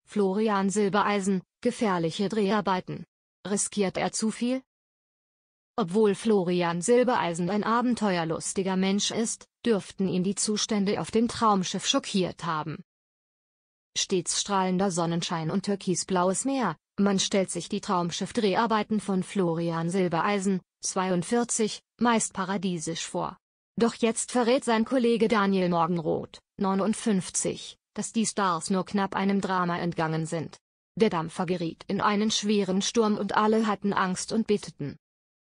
Florian Silbereisen, gefährliche Dreharbeiten. Riskiert er zu viel? Obwohl Florian Silbereisen ein abenteuerlustiger Mensch ist, dürften ihn die Zustände auf dem Traumschiff schockiert haben. Stets strahlender Sonnenschein und türkisblaues Meer, man stellt sich die Traumschiff-Dreharbeiten von Florian Silbereisen, 42, meist paradiesisch vor. Doch jetzt verrät sein Kollege Daniel Morgenroth, 59, dass die Stars nur knapp einem Drama entgangen sind. Der Dampfer geriet in einen schweren Sturm und alle hatten Angst und beteten.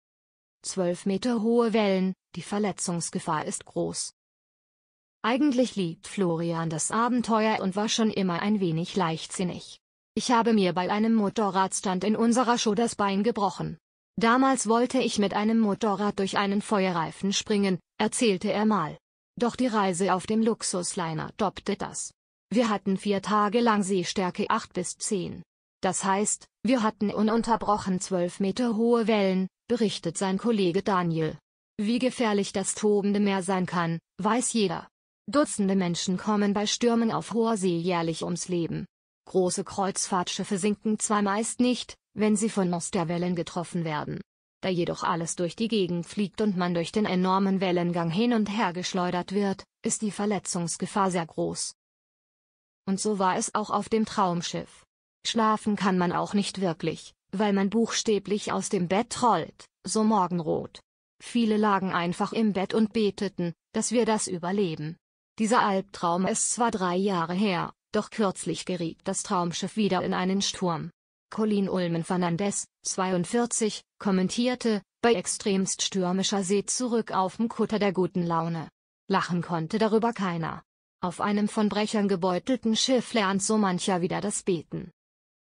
12 Meter hohe Wellen, die Verletzungsgefahr ist groß. Eigentlich liebt Florian das Abenteuer und war schon immer ein wenig leichtsinnig. Ich habe mir bei einem Motorradstunt in unserer Show das Bein gebrochen. Damals wollte ich mit einem Motorrad durch einen Feuerreifen springen, erzählte er mal. Doch die Reise auf dem Luxusliner toppte das. Wir hatten 4 Tage lang Seestärke 8 bis 10. Das heißt, wir hatten ununterbrochen 12 Meter hohe Wellen, berichtet sein Kollege Daniel. Wie gefährlich das tobende Meer sein kann, weiß jeder. Dutzende Menschen kommen bei Stürmen auf hoher See jährlich ums Leben. Große Kreuzfahrtschiffe sinken zwar meist nicht, wenn sie von Monsterwellen getroffen werden. Da jedoch alles durch die Gegend fliegt und man durch den enormen Wellengang hin und her geschleudert wird, ist die Verletzungsgefahr sehr groß. Und so war es auch auf dem Traumschiff. Schlafen kann man auch nicht wirklich, weil man buchstäblich aus dem Bett rollt, so Morgenroth. Viele lagen einfach im Bett und beteten, dass wir das überleben. Dieser Albtraum ist zwar 3 Jahre her, doch kürzlich geriet das Traumschiff wieder in einen Sturm. Colin Ulmen Fernandes, 42, kommentierte, bei extremst stürmischer See zurück auf dem Kutter der guten Laune. Lachen konnte darüber keiner. Auf einem von Brechern gebeutelten Schiff lernt so mancher wieder das Beten.